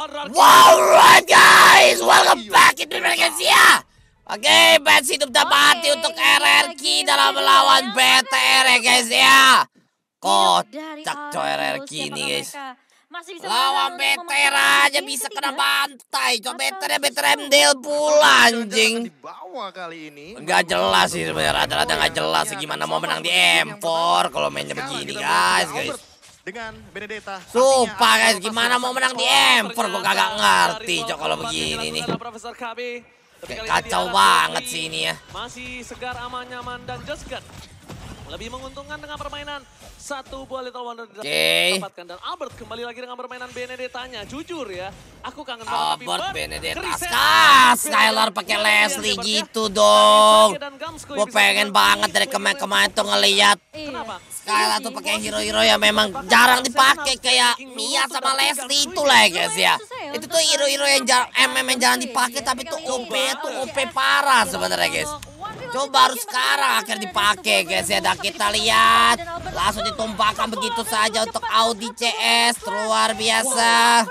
Wow, right guys, welcome back into Indonesia. Oke, match hidup dan mati untuk RRQ dalam melawan BTR ya guys ya. Kocak coy RRQ ini guys. Lawan BTR aja bisa kena bantai. Coba BTR MDL pula anjing. Gak jelas sih sebenarnya, rata-rata gak jelas gimana mau menang di M4 kalau mainnya begini guys. Dengan Benedetta. Sumpah guys, gimana mau menang di M4 gue kagak ngerti cok kalau begini nih. Kayak kacau banget sih ini ya. Masih segar, aman, nyaman, dan just gun. Lebih menguntungkan dengan permainan satu buah Little Wonder didapatkan. Dan Albert kembali lagi dengan permainan Benedettanya. Jujur ya, aku kangen banget. Albert Benedetta. Skylar pakai Leslie gitu dong. Gue pengen banget dari kemarin-kemarin tuh ngeliat Skylar tuh pakai hero-hero yang memang jarang dipakai kayak Mia sama Leslie itu lah ya guys ya. Itu tuh hero-hero yang jarang dipakai tapi tuh OP parah sebenarnya guys. Coba baru sekarang akhirnya dipakai guys ya. Dan kita lihat langsung ditumpahkan begitu saja untuk Audi CS. Luar biasa.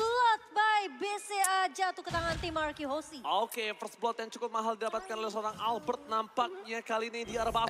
Jatuh ke tangan tim Marky Hoshi. Oke, first blood yang cukup mahal didapatkan oleh seorang Albert nampaknya kali ini di arah bawah.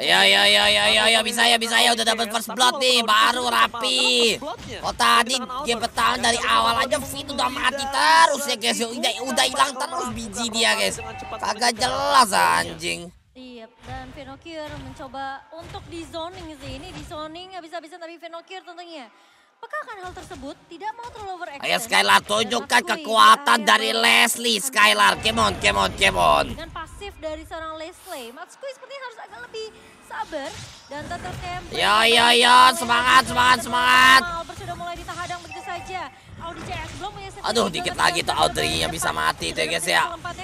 Ya bisa ya udah dapat first blood nih, baru rapi. Oh tadi game pertama dari awal aja Fit udah mati terus ya guys. Udah hilang terus biji dia guys. Kagak jelas anjing. Iya, dan Venokir mencoba untuk di zoning sih. Ini di zoning habis-habisan tapi Venokir tentunya pekakan hal tersebut, tidak mau terlalu overextend. Ayo Skylar, tunjukkan kekuatan dari Leslie. Skylar, come on. Dengan pasif dari seorang Leslie, Matskui sepertinya harus agak lebih sabar dan tetap camping. Yo, semangat. Albert sudah mulai ditahadang begitu saja. Audi CS belum punya set. Aduh, dikit lagi tuh Audrey yang bisa mati tuh ya guys ya.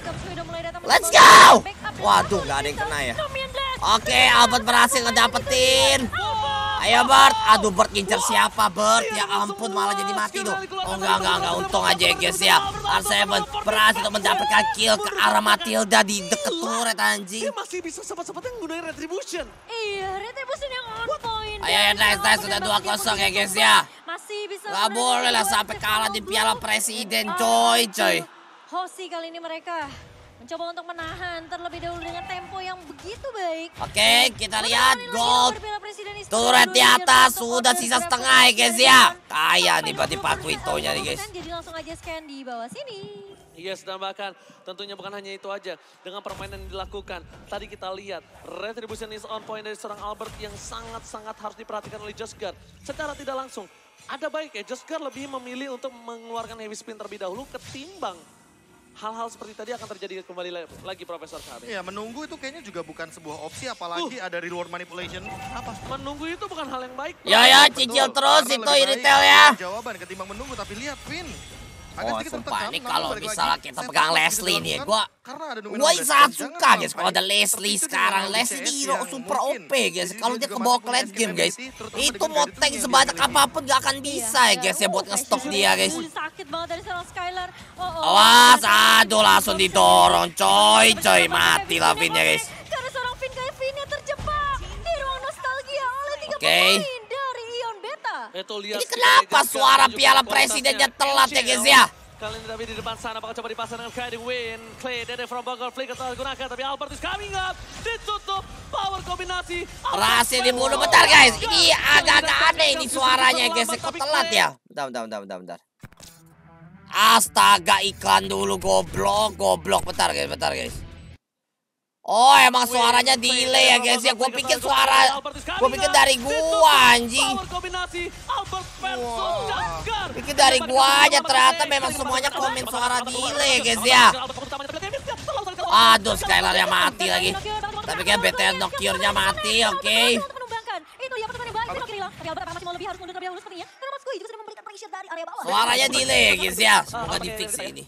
Let's go! Waduh, gak ada yang kena ya. Oke, Albert berhasil ngedapetin. Ayo Bert, aduh Bert ngincer siapa Bert? Ya ampun malah jadi mati tuh. Oh enggak, untung aja ya guys ya. R7 berhasil untuk mendapatkan kill ke arah Matilda di deket turret anjing. Dia masih bisa sempat-sempatnya menggunakan Retribution. Iya, Retribution yang on point. Ayo nice, sudah 2-0 ya guys ya. Masih bisa. Gak boleh lah sampai kalah di Piala Presiden coy. Hoshi kali ini mereka mencoba untuk menahan terlebih dahulu dengan tempo yang begitu baik. Oke, kita lihat gold. Turret di atas, sudah sisa setengah ya guys ya. Kaya nih berarti Pak Quitonya nih guys. Jadi langsung aja scan di bawah sini. Yes, dan bahkan tentunya bukan hanya itu aja. Dengan permainan yang dilakukan, tadi kita lihat Retribution is on point dari seorang Albert yang sangat-sangat harus diperhatikan oleh Just God. Secara tidak langsung, ada baiknya Just God lebih memilih untuk mengeluarkan heavy spin terlebih dahulu ketimbang hal-hal seperti tadi akan terjadi kembali lagi Profesor KB. Iya, menunggu itu kayaknya juga bukan sebuah opsi, apalagi ada reward manipulation. Apa? Menunggu itu bukan hal yang baik. Ya, cicil terus itu retail ya. Jawaban ketimbang menunggu, tapi lihat Vin. Oh sumpah, ini kalau misalnya kita pegang Leslie nih, gue sangat suka guys kalau ada Leslie sekarang. Leslie ini hero super OP guys. Kalau dia kebawa ke late game guys, itu mau tank sebanyak apapun gak akan bisa ya guys ya buat nge-stop dia guys. Sakit banget dari seorang Skylar. Awas, aduh langsung didorong coy, mati lah Vinnya guys. Karena seorang Vin kayak Vin yang terjebak di ruang nostalgia oleh 3 pemain dari Ion Beta. Ini kenapa suara Piala Presidennya telat ya guys ya? Kali ini tapi di depan sana bakal coba dipasang dengan Clay Win. Clay dari from Bogor flicker telah digunakan tapi Albert is coming up. Ditutup power kombinasi. Berhasil dibunuh bentar guys. Ini agak-agak aneh ini suaranya guys. Kok telat ya? Bentar. Astaga, iklan dulu goblok. Bentar guys. Oh emang suaranya delay ya guys ya. Gue pikir dari gua anjing. Pikir dari gua aja, ternyata memang semuanya komen suara delay guys ya. Aduh Skylar yang mati lagi. Tapi kan BTR Nocturne-nya mati, oke. Suaranya delay ya guys ya. Semoga di fix ini.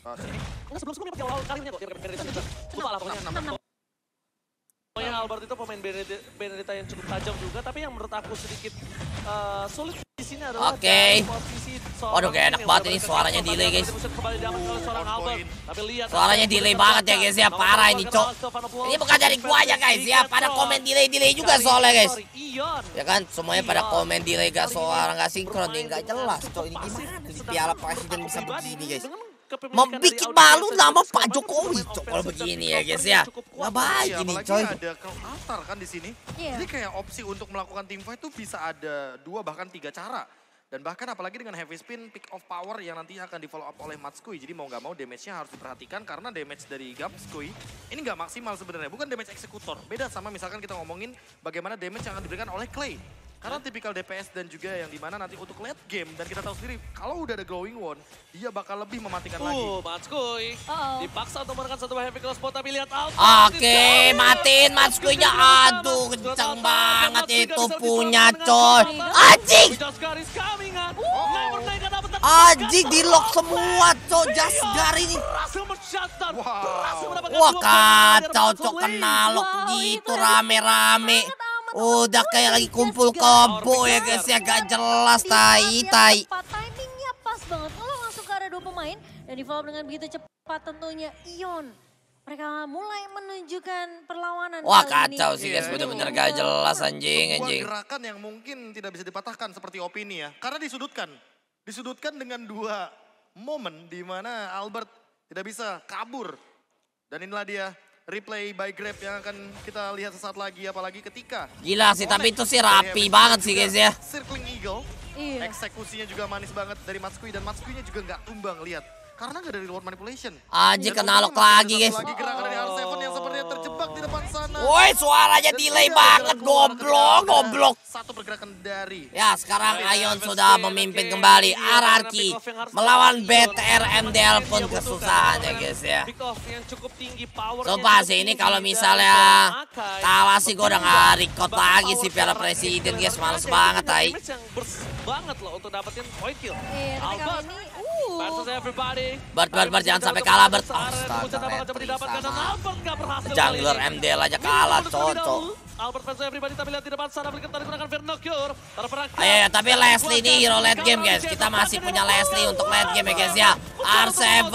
Albert itu pemain Benedetta yang cukup tajam juga, tapi yang menurut aku sedikit sulit di sini adalah posisi. Waduh, kayak enak banget ini suaranya delay guys. Suaranya delay banget ya guys ya, parah ini cok. Ini bukan dari gua aja guys ya, pada komen delay juga soalnya guys. Ya kan, semuanya pada komen delay gak suara gak sinkron nih, gak jelas cok. Ini gimana di Piala Presiden bisa begini guys. kepemilikan dari Membikin Audi malu PSS nama juga Pak semakin Jokowi, membentuk Cok, kalau offensive dan begini pick ya, off guys yang ya. cukup kuat. Nggak baik Iya, ini, apalagi coy. ada Cloud Altar kan di sini. Iya. Jadi kayak opsi untuk melakukan team fight tuh bisa ada 2 bahkan 3 cara. Dan bahkan apalagi dengan heavy spin, pick of power yang nantinya akan di follow up oleh Matskui. Jadi mau nggak mau damage-nya harus diperhatikan karena damage dari Gamskui ini nggak maksimal sebenarnya. Bukan damage eksekutor. Beda sama misalkan kita ngomongin bagaimana damage yang akan diberikan oleh Clay. Karena tipikal DPS dan juga yang dimana nanti untuk late game. Dan kita tahu sendiri kalau udah ada glowing one, dia bakal lebih mematikan lagi. Matskui dipaksa untuk menekan satu heavy close spot tapi lihat Oke, matiin Matskuinya. Aduh, kenceng banget itu punya, coy. Anjing! Anjing, di lock semua, coy. Jasgar ini. Wah, kacau, cok, kena lock gitu rame-rame. Udah kayak lagi kumpul combo ya guys ya, gak jelas tai. Timingnya pas banget. Kalau langsung ke arah 2 pemain dan di follow dengan begitu cepat tentunya Ion. Mereka mulai menunjukkan perlawanan. Wah, kali kacau ini. sih guys, bener-bener gak jelas anjing. Sebuah gerakan yang mungkin tidak bisa dipatahkan seperti opini ya. Karena disudutkan. Disudutkan dengan 2 momen di mana Albert tidak bisa kabur. Dan inilah dia replay by Grab yang akan kita lihat sesaat lagi, apalagi ketika Gila sih, tapi itu sih rapi banget sih guys ya. Circling Eagle, Iya. eksekusinya juga manis banget dari Matskui dan Matskuinya juga nggak tumbang, lihat. Karena nggak dari reward manipulation. Anjing, Dan kena lock lagi guys. Lagi gerakan dari R7 yang sepertinya terjebak di depan sana. Woi, suaranya Dan delay dia banget, keluar ke dalam. goblok. Satu pergerakan dari Ya, sekarang Ion sudah memimpin kembali RRQ melawan BTR MDL pun kesusahan ya guys ya. Sumpah sih ini kalau misalnya kalah sih gue udah gak record lagi sih Piala Presiden guys, males banget tai. Banget loh untuk dapetin point kill. Iya, tapi kalau ini Versus everybody. Bert, jangan sampai kalah Bert. Astaga, retri sama jungler MDL aja kalah, cocok. Albert versus everybody, tapi lihat di depan sana Flicker tadi gunakan Vernocure. Ayo, tapi Leslie ini hero late game guys. Kita masih punya Leslie untuk late game ya guys ya. R7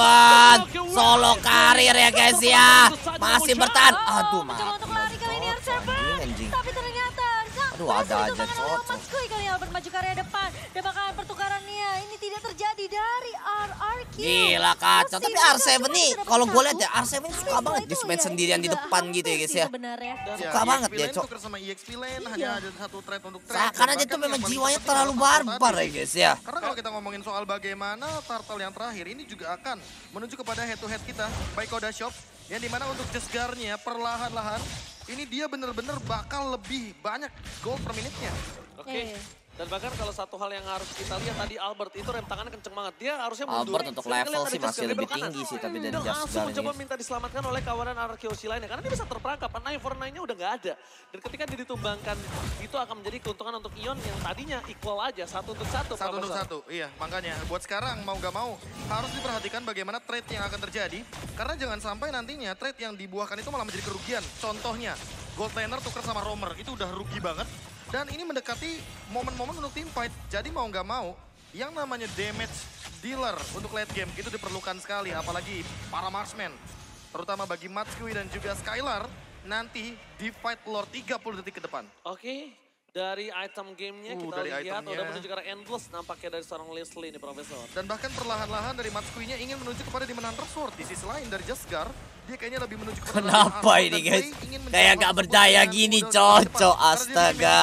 solo karir ya guys ya. Masih bertahan. Aduh, mencoba untuk lari kali ini R7. Anjing. Tapi ternyata Aduh, ada aja cocok. Matskui kali Albert maju ke area depan. Dan bakalan pertukarannya ini tidak terjadi dari RRQ. Gila kacau, tapi R7 nih kalau gue lihat ya R7 suka banget guys main sendirian di depan gitu ya guys ya. Sebenarnya. Suka banget dia, Cok. Tuker sama EXP lane hanya ada satu trade untuk trade. Seakan aja tuh memang jiwanya terlalu barbar ya guys ya. Karena kalau kita ngomongin soal bagaimana Turtle yang terakhir ini juga akan menuju kepada head to head kita by Koda Shop. Yang dimana untuk Jesgarnya perlahan-lahan ini dia bener-bener bakal lebih banyak gold per menitnya. Oke. Dan bahkan kalau satu hal yang harus kita lihat tadi Albert itu rem tangannya kenceng banget. Dia harusnya mundur. Albert untuk level sih masih lebih tinggi sih tapi dari Dia langsung Jasgar mencoba ini. minta diselamatkan oleh kawanan RRQ lainnya. Karena dia bisa terperangkap. 9-4-9-nya udah nggak ada. Dan ketika dia ditumbangkan itu akan menjadi keuntungan untuk Ion yang tadinya equal aja. 1 untuk 1. 1 untuk 1, iya makanya buat sekarang mau gak mau harus diperhatikan bagaimana trade yang akan terjadi. Karena jangan sampai nantinya trade yang dibuahkan itu malah menjadi kerugian. Contohnya Gold Laner tuker sama Roamer itu udah rugi banget. Dan ini mendekati momen-momen untuk team fight. Jadi mau nggak mau, yang namanya damage dealer untuk late game itu diperlukan sekali. Apalagi para marksman. Terutama bagi Matskui dan juga Skylar. Nanti di fight lore 30 detik ke depan. Oke. Dari item gamenya kita dari lihat itemnya. udah menuju ke arah endless nampaknya dari seorang Leslie ini Profesor. Dan bahkan perlahan-lahan dari Matskuinya ingin menuju kepada Dimension Sword. Di sisi lain dari Jasgar, dia kayaknya lebih menuju kepada Kenapa ini guys? Kayak gak berdaya gini cocok, astaga.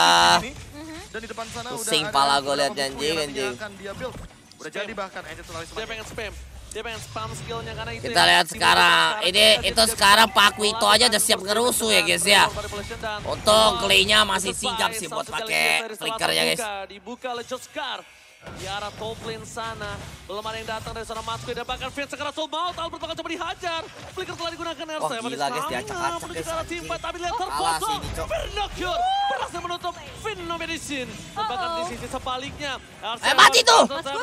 Dan di depan sana Pusing udah pala ada gue liat beberapa buku yang anjing. nantinya akan dia build. Udah jadi bahkan Angel Solaris Dia pengen spam. Dia pengen spam skillnya karena itu Kita yang lihat tiba-tiba sekarang, dia itu sekarang Paku itu aja udah siap ngerusuh ya guys ya. Untuk Clay-nya masih sigap sih buat pakai flickernya guys. Dibuka oleh Jasgar. Di arah top lane sana. Belum ada yang datang dari sana Matskui dan bahkan Fierce sekarang soul maut. Albert bakal coba dihajar. Flicker telah digunakan R7. Oh, gila, guys, diacak-acak, menuju guys, ke arah team fight tapi lihat Kalah terpotong. sih ini, Cok. Vernocure berhasil menutup Phenomenation. Dan bahkan di sisi sebaliknya. mati tuh!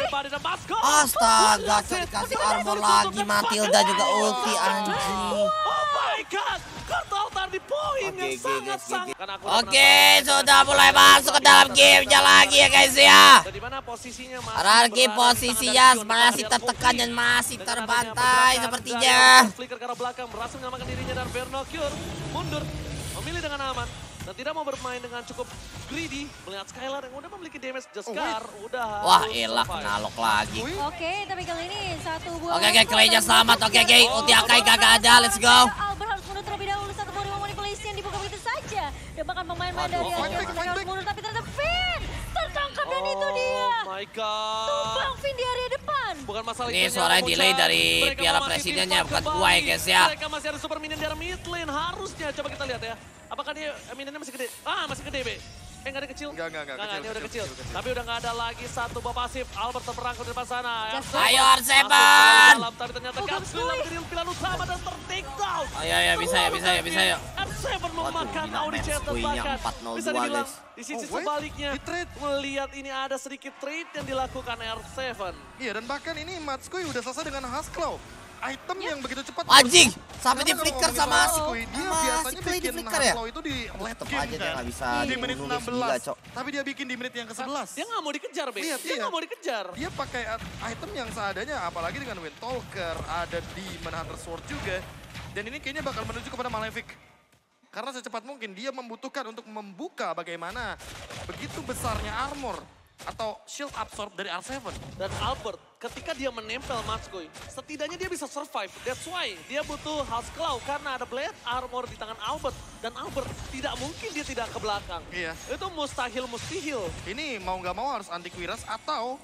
Astaga, Astaga, dikasih armor lagi, Matilda juga ulti anjing. Oh my god, Kartaltar di poin Oke, yang sangat-sangat. Oke, sudah mulai masuk ke dalam gamenya lagi ya guys ya. Di mana posisinya RRQ posisinya masih tertekan dan masih terbantai sepertinya. Flicker ke arah belakang berhasil menyelamatkan dirinya dan Vernocure mundur, memilih dengan aman. dan tidak mau bermain dengan cukup greedy. Melihat Skylar yang udah memiliki damage Jaskar, udah Wah, harus elak survive. kena lock lagi. Oke, tapi kali ini satu buah. Oke, Clay-nya selamat. Oke, ulti Akai kagak ada. Let's go. Albert harus mundur terlebih dahulu, satu body manipulation yang dibuka begitu saja. Dan bahkan pemain-pemain dari Alliance sendiri harus mundur, tapi ternyata Finn tertangkap dan itu dia. Oh my god. Tumbang Finn di area depan. Bukan masalah Ini itunya, suara Mocha. delay dari Mereka Piala memasuki Presidennya, team bukan fight gua ya, kembali. guys, ya. Mereka masih ada super minion dari mid lane harusnya. Coba kita lihat ya. Apakah dia minionnya masih gede? Masih gede, B. Nggak ada kecil? Enggak, Ini udah kecil. kecil. Tapi udah nggak ada lagi satu buah pasif. Albert terperang ke depan sana. Ayo, Masuk R7. ke dalam, tapi ternyata Oh, Gamsku Gamsku. menjadi pilihan utama dan ter-take down. Ayo, bisa ya. R7 memakan gila, Audi Jet dan matchpoint-nya bahkan 4-0-2, bisa dibilang guys. di sisi Oh, wait. sebaliknya Di trade. melihat ini ada sedikit trade yang dilakukan R7. Iya, dan bahkan ini Matskui udah selesai dengan Haskell. Item yang begitu cepat. Anjing, sampai di Karena kalau flicker ngomongin sama Matskui, dia sama biasanya si Clay di bikin flicker ya? Haskell itu di late Tetep game aja dia kan. nggak bisa Di menit dibunuh, guys. 16. Gila, Cok. Tapi dia bikin di menit yang ke-11. Dia nggak mau dikejar, Be. Iya, Dia iya. nggak mau dikejar. Dia pakai item yang seadanya, apalagi dengan Wind Talker, ada di Manhunter Sword juga. Dan ini kayaknya bakal menuju kepada Malefic. Karena secepat mungkin dia membutuhkan untuk membuka bagaimana begitu besarnya armor atau shield absorb dari R7. Dan Albert, ketika dia menempel Matskui, setidaknya dia bisa survive. That's why dia butuh Haskell karena ada blade armor di tangan Albert. Dan Albert tidak mungkin dia tidak ke belakang. Iya. Itu mustahil. Ini mau nggak mau harus anti Quiras atau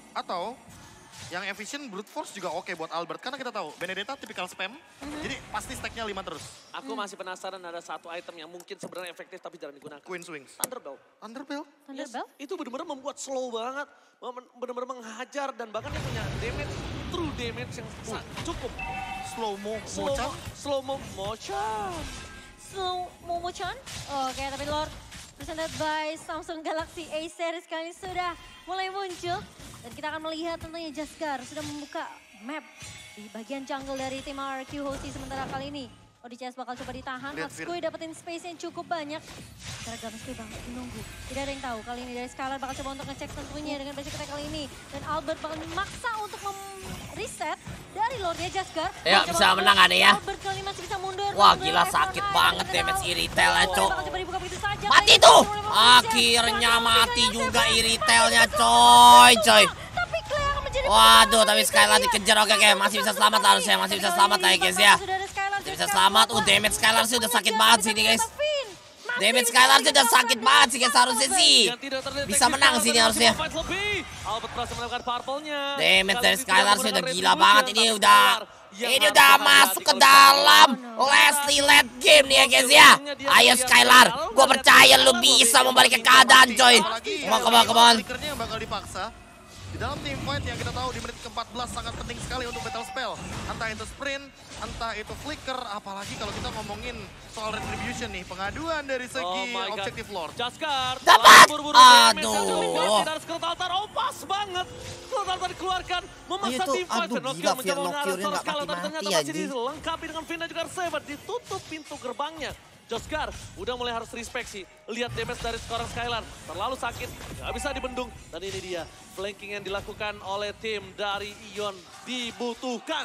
yang efisien brute force juga oke buat Albert. Karena kita tahu Benedetta tipikal spam, jadi pasti stacknya 5 terus. Aku masih penasaran ada satu item yang mungkin sebenarnya efektif tapi jarang digunakan. Queen's Wings. Thunderbelt. Underbell? Thunderbell? Itu benar-benar membuat slow banget. Benar-benar menghajar dan bahkan dia punya damage, true damage yang cukup. Slow-mo, Slow Mocha. slow motion. Slow Momo-chan. Oke, tapi Lord presented by Samsung Galaxy A series kali ini sudah mulai muncul. Dan kita akan melihat tentunya Jaskar sudah membuka map di bagian jungle dari tim RQ Hoshi sementara kali ini. ODCS bakal coba ditahan, Lihat, Matskui dapetin space yang cukup banyak. Secara Gamsku banget menunggu. Tidak ada yang tahu kali ini dari Skylar bakal coba untuk ngecek tentunya dengan basic attack kali ini. Dan Albert bakal memaksa untuk reset dari Lordnya Jaskar. Ya, Bakal bisa coba menang ada ya. Albert kali ini masih bisa mundur. Wah, mundur, gila left sakit right, banget kita damage tahu. Iritel-nya, Oh, Cok. bakal coba dibuka begitu saja. Mati Kali tuh. ini mulai membuka Akhirnya Jaskar. mati Jaskar juga masih Iritel-nya, bisa coy. Tapi Clay akan menjadi Waduh, tapi pemenang Skylar dari dikejar. Oke, dia. masih bisa selamat harusnya. Masih bisa selamat lah ya, guys ya. Masih bisa selamat. Damage Skylar sih udah sakit banget sih ini, guys. Damage Skylar sih udah sakit banget sih, guys. Harusnya sih Yang tidak terdeteksi bisa menang sih ini Skylar harusnya. dengan 5 fights lebih. Albert berhasil melakukan purple-nya. Damage dari Kali ini Skylar tidak sih udah menggunakan gila retribution, banget. Ini tapi udah Skylar yang ini harus udah berhati-hati masuk ke kalau dalam Skylar. Leslie late game nih ya, guys ya. Ayo Skylar, gue percaya lu bisa membalik ke keadaan, coy. Come on. Flickernya yang bakal dipaksa. Di dalam team fight yang kita tahu di menit ke-14 sangat penting sekali untuk battle spell. Entah itu sprint, entah itu flicker, apalagi kalau kita ngomongin soal retribution nih. Pengaduan dari Oh segi my God. objective lord. Jaskar. Dapat! buru-buru damage yang Aduh. cukup gede dari Skirt Altar. Oh pas banget. Skirt Altar dikeluarkan. Memaksa Ayo tuh, team fight. aduh, Fenokil gila, mencoba Fenokilnya mengarah nggak Skala, tapi mati-mati, ternyata masih anjing. dilengkapi dengan Finn dan juga Seven. Ditutup pintu gerbangnya. Jaskar udah mulai harus respect sih. Lihat damage dari seorang Skylar. Terlalu sakit, nggak bisa dibendung. Dan ini dia, flanking yang dilakukan oleh tim dari Ion dibutuhkan.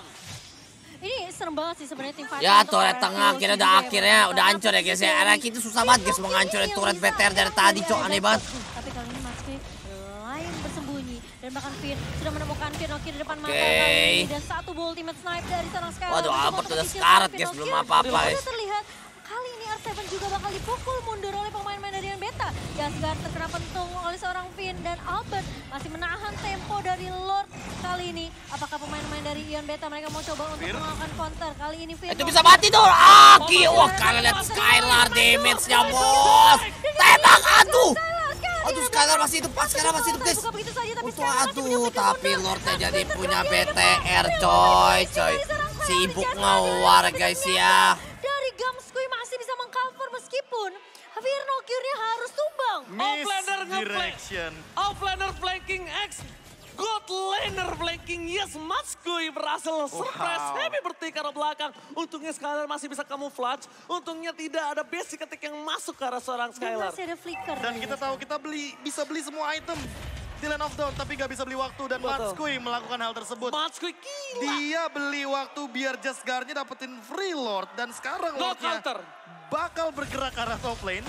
Ini serem banget sih sebenarnya tim fight. Ya, untuk turret RQ tengah Hoshi akhirnya juga udah ya, akhirnya Bang. udah hancur ya, guys ya. RQ itu susah banget, guys, mau ngancurin turret BTR dari tadi, cok. Aneh banget. Tapi kali ini Matskui lain bersembunyi. Dan bahkan Finn sudah menemukan Finoki di depan mata Oke. kali ini. Dan satu bull ultimate snipe dari seorang Skylar. Waduh, Untuk Albert udah mengisi sekarat, Finoki. guys, belum apa-apa, Sudah guys. terlihat kali ini R7 juga bakal dipukul mundur oleh pemain-pemain dari Beta. Jaskar terkena pentung oleh seorang Finn dan Albert masih menahan tempo dari Lord kali ini. Apakah pemain-pemain dari Ion Beta mereka mau coba untuk melakukan counter? Kali ini Finn Itu bisa mati tuh. Wah, kalian lihat Skylar damage-nya, bos. Tembak, aduh. Aduh, Skylar masih hidup, pas Skylar masih hidup, guys. Untung, aduh, tapi Lordnya jadi punya BTR, coy. Sibuk ngawar, guys ya. Dari Gamskui masih bisa mengcover meskipun Finoki-nya harus tumbang. Offlaner Misdirection. Offlaner flanking X. God laner flanking, yes, Matskui berhasil surprise. Happy birthday ke arah belakang. Untungnya Skylar masih bisa camouflage. Untungnya tidak ada basic attack yang masuk ke arah seorang Dan Skylar. masih ada flicker. Dan kita tahu kita bisa beli semua item di Land of Dawn, tapi gak bisa beli waktu. Dan Betul. Matskui melakukan hal tersebut. Matskui gila. Dia beli waktu biar Jaskar-nya dapetin free Lord. Dan sekarang No Lordnya counter. bakal bergerak ke arah top lane.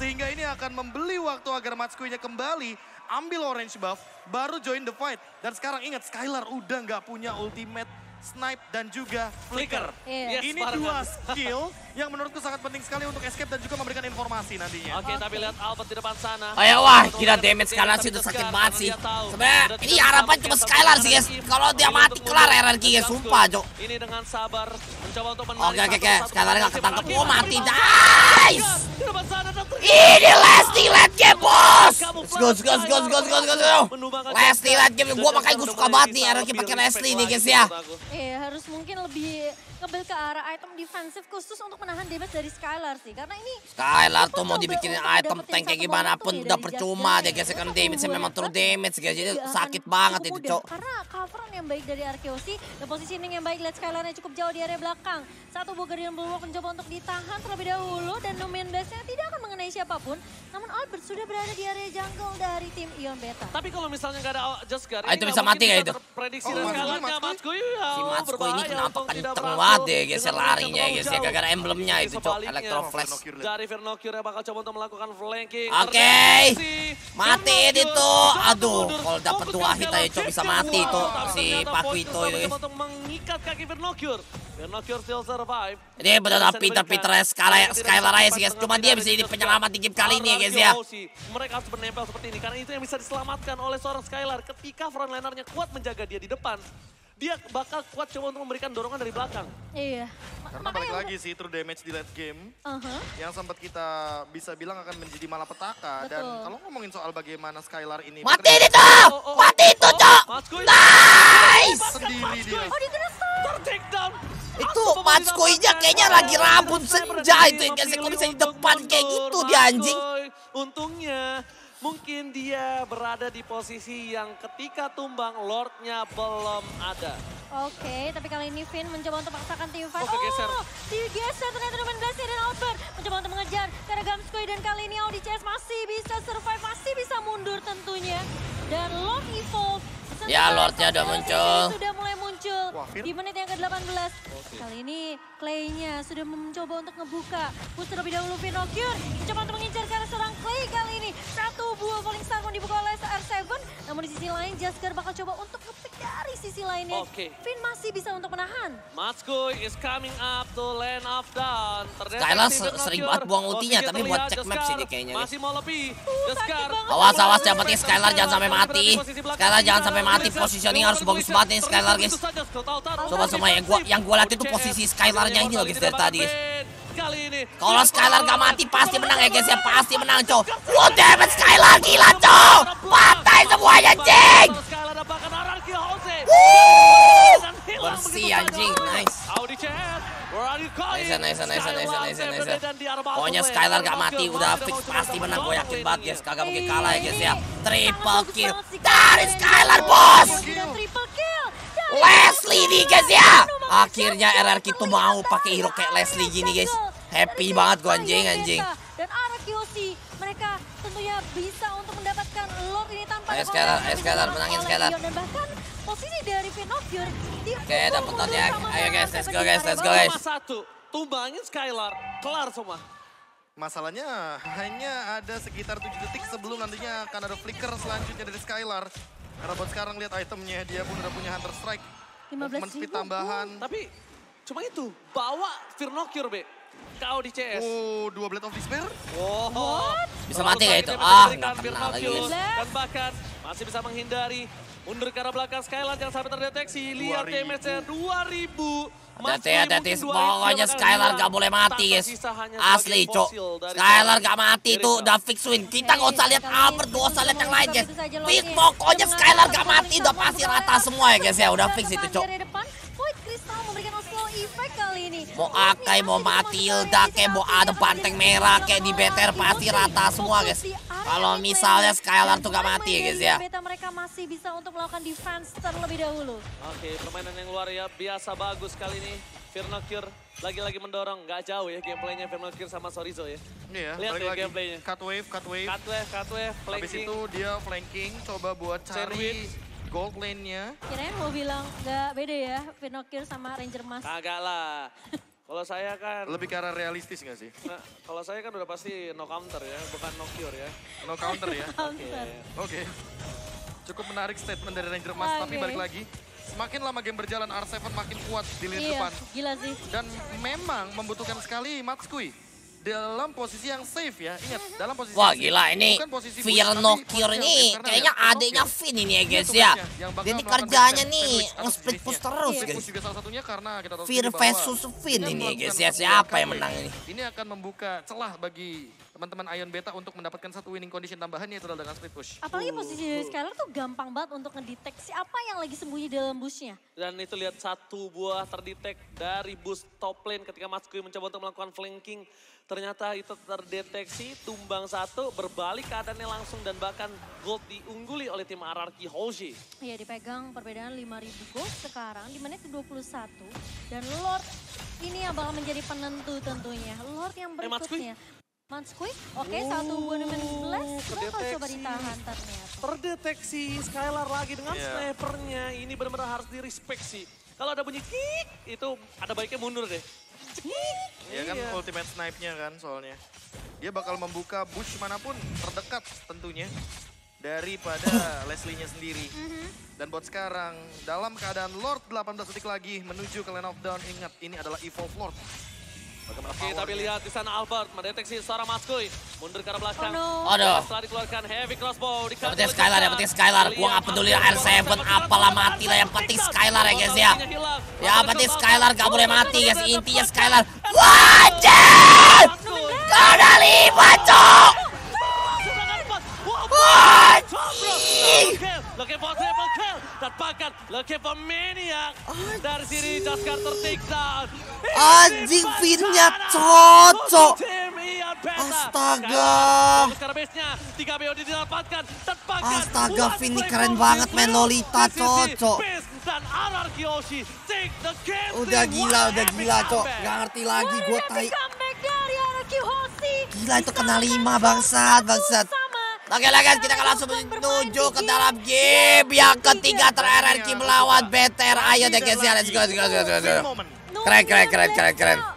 Sehingga ini akan membeli waktu agar Matsukuinya kembali ambil orange buff, baru join the fight. Dan sekarang ingat, Skylar udah nggak punya ultimate, snipe, dan juga flicker. Iya. Yes, Ini dua skill yang menurutku sangat penting sekali untuk escape dan juga memberikan informasi nantinya. Oke, tapi lihat Albert di depan sana. Oh ya wah, gila damage Skylar sih udah sakit banget sih. Sebenernya ini harapan cuma Skylar sih guys. Kalau dia mati kelar RRQ guys, sumpah Cok. Ini dengan sabar mencoba untuk menarik. Oke, Skylar nggak ketangkep. Oh mati, nice! Di depan sana Ini Leslie late game bos! Let's go. Leslie late game, gue makanya gue suka banget nih RRQ pakai Leslie nih guys ya. Iya, harus mungkin lebih ngambil ke arah item defensif khusus untuk menahan damage dari Skylar sih. Karena ini Skylar tuh mau dibikinin item tank kayak gimana pun udah percuma dia guys, kan damage memang true damage guys, jadi sakit banget itu Cok. Karena coveran yang baik dari RKOC dan positioning yang baik, lihat Skylarnya cukup jauh di area belakang. Satu Bulgarian Bulwark mencoba untuk ditahan terlebih dahulu dan Numian Blast-nya tidak akan mengenai siapapun. Namun Albert sudah berada di area jungle dari tim Ion Beta. Tapi kalau misalnya nggak ada Jaskar, Itu bisa mati kayak itu. Prediksi Oh, dan Matsui, Skylarnya Matsui. Si Matsuko ini kenapa kenceng banget deh guys larinya guys ya, gara-gara emblemnya itu Cok, Electro Flash. Dari Vernocure yang bakal coba untuk melakukan flanking. Oke, mati itu. Aduh, kalau dapat 2 hit aja Cok bisa mati tuh si Pakuito itu guys. Untuk mengikat kaki Vernocure. Vernocure still survive. Ini benar-benar pinter-pinter Skylar aja sih guys, cuma dia bisa jadi penyelamat di game kali ini ya guys ya. Mereka harus menempel seperti ini karena itu yang bisa diselamatkan oleh seorang Skylar. Ketika frontlinernya kuat menjaga dia di depan, dia bakal kuat coba untuk memberikan dorongan dari belakang. Iya. Karena balik lagi sih true damage di late game yang sempat kita bisa bilang akan menjadi malapetaka. Dan Betul. kalau ngomongin soal bagaimana Skylar ini Mati itu! Mati itu Cok! Nice! sendiri dia. Oh, dikena stun. Take down. Itu Matsukoinya kayaknya lagi rambut senja itu ya guys, kok bisa di depan kayak gitu dia anjing. Untungnya mungkin dia berada di posisi yang ketika tumbang Lordnya belum ada. Oke, tapi kali ini Finn mencoba untuk memaksakan tim fight. Oh, kegeser. Digeser ternyata Numian Blast-nya dan Albert mencoba untuk mengejar. Karena Gamskoi dan kali ini Audi CS masih bisa survive, masih bisa mundur tentunya. Dan Lord Evolve. Ya, Lordnya udah muncul. Sudah mulai muncul Wah, Finn. di menit yang ke-18. Kali ini Clay-nya sudah mencoba untuk ngebuka. Push terlebih dahulu Vernocure. Mencoba untuk mengincar karena seorang Clay kali ini. Satu buah Falling Star mau dibuka oleh R7. Namun di sisi lain Jaskar bakal coba untuk nge-pick dari sisi lainnya. Oke. Finn masih bisa untuk menahan. Matsukoy is coming up to land of down. Skylar sering banget buang ultinya, tapi buat cek map sih dia kayaknya. Masih mau lebih. Jaskar. Awas yang penting Skylar jangan sampai mati. Skylar jangan sampai mati, positioning harus bagus banget nih Skylar guys. Coba semua yang gua lihat itu posisi Skylarnya ini loh guys dari tadi guys. Kalau Skylar gak mati pasti menang ya guys ya, pasti menang Cok. Wow damage Skylar gila Cok, patah semuanya anjing. Bersih anjing, nice. Nice. Pokoknya Skylar gak mati udah fix pasti menang, gue yakin banget guys, kagak mungkin kalah ya guys ya. Triple kill dari Skylar bos. Triple kill. Leslie nih guys ya. Akhirnya RRQ tuh mau pakai hero kayak Leslie gini guys. Happy banget gue anjing. Dan RKOC mereka tentunya bisa untuk mendapatkan Lord ini tanpa Ayo Skylar, menangin Skylar. Dan bahkan posisi dari Vernocure Oke, dapet Lordnya. Ayo guys, let's go guys. Satu, tumbangin Skylar, kelar semua. Masalahnya hanya ada sekitar 7 detik sebelum nantinya akan ada flicker selanjutnya dari Skylar. Karena buat sekarang lihat itemnya, dia pun udah punya Hunter Strike. 15.000 Movement speed tambahan. Tapi cuma itu, bawa Vernocure be. Kau di CS. Oh, 2 Blade of Despair. Bisa mati gak itu? Nggak kena lagi guys. Dan bahkan masih bisa menghindari. Mundur ke arah belakang Skylar jangan sampai terdeteksi. Lihat 2000. damage-nya 2000. Hati-hati, pokoknya Skylar gak boleh mati guys. Asli Cok, Skylar gak mati tuh udah fix win. Kita gak usah lihat Albert, gak usah lihat yang lain guys. Fix, pokoknya Skylar gak mati udah pasti rata semua ya guys ya. Udah fix itu Cok. Void Crystal memberikan slow effect kali ini. Mau Akai, mau Matilda, kayak mau ada banteng merah, kayak di BTR pasti rata semua guys. Kalau misalnya Skylar tuh gak mati ya guys ya. Beta mereka masih bisa untuk melakukan defense terlebih dahulu. Oke, permainan yang luar biasa bagus kali ini. Vernocure lagi-lagi mendorong, nggak jauh ya gameplaynya Vernocure sama Sorizo ya. Iya, Lihat balik ya lagi. gameplaynya. Cut wave. Cut wave, Habis flanking. itu dia flanking, coba buat cari Sandwich. gold lane-nya. Kirain mau bilang nggak beda ya Vernocure sama Ranger Mas. Kagak lah. Kalau saya kan, Lebih ke arah realistis nggak sih? nah, kalau saya kan udah pasti no counter ya, bukan no cure ya. No counter ya? Counter. Oke. Cukup menarik statement dari Ranger Mas, tapi Oke. balik lagi. Semakin lama game berjalan, R7 makin kuat di lini Iya, depan. gila sih. Dan memang membutuhkan sekali Matskui dalam posisi yang safe ya. Ingat, dalam posisi Wah yang safe, gila ini bukan posisi Fear bully, tapi Nokir posisi ini yang safe. Karena kayaknya ya, adiknya Nokir, Finn ini ya dia guys ya. tugasnya yang bakal Jadi melakukan kerjanya sandwich nih atas nge-split push bisnisnya. terus Split guys. push juga salah satunya karena kita tahu Fear sendiri bahwa versus Finn dengan ini melakukan guys ya. satu Siapa yang KW, menang ini? Ini akan membuka celah bagi teman-teman Ion Beta untuk mendapatkan satu winning condition tambahan yaitu adalah dengan split push. Apalagi posisi dari Skylar tuh gampang banget untuk ngedeteksi apa yang lagi sembunyi dalam bushnya. Dan itu lihat satu buah terdetek dari boost top lane ketika Matskui mencoba untuk melakukan flanking. Ternyata itu terdeteksi, tumbang satu, berbalik keadaannya langsung dan bahkan gold diungguli oleh tim RRQ Hoshi. Iya dipegang perbedaan 5.000 gold sekarang di menit ke-21. Dan Lord ini yang bakal menjadi penentu tentunya. Lord yang berikutnya. Matskui, oke satu Boneman Blast. Bakal coba ditahan ternyata. Terdeteksi Skylar lagi dengan Iya. snipernya. Ini benar-benar harus direspek sih. Kalau ada bunyi kick, itu ada baiknya mundur deh. Ya kan Iya. ultimate snipe-nya kan soalnya. Dia bakal membuka bush manapun terdekat tentunya daripada Leslie-nya sendiri. Dan buat sekarang dalam keadaan Lord 18 detik lagi menuju ke lane of down. Ingat ini adalah Evolve Lord. Bagaimana Oke, tapi powernya. lihat di sana Albert mendeteksi seorang Matskui. Mundur ke arah belakang. Oh no. Aduh. Setelah dikeluarkan heavy crossbow. Dapetin Skylar, dapetin Skylar. Gua gak peduli R7 apalah mati lah. Yang penting Skylar ya guys ya. Ya penting Skylar gak boleh mati guys. Intinya Skylar. Wajib! Kau udah 5 cok! Looking for triple kill. Dan bahkan looking for maniac. Dari sini Jaskar tertiksa. Anjing Finn-nya cocok. Astaga. Astaga, Finn ini keren banget main Lolita, cocok. Dan RRQ Hoshi take the game. Udah gila cok. Gak ngerti lagi gue tai. Comeback dari RRQ Hoshi. Gila itu kena 5 bangsat. Oke lah guys, kita akan langsung menuju ke dalam game yang ketiga RRQ melawan BTR. Ayo deh guys ya, let's go. Big moment. Keren.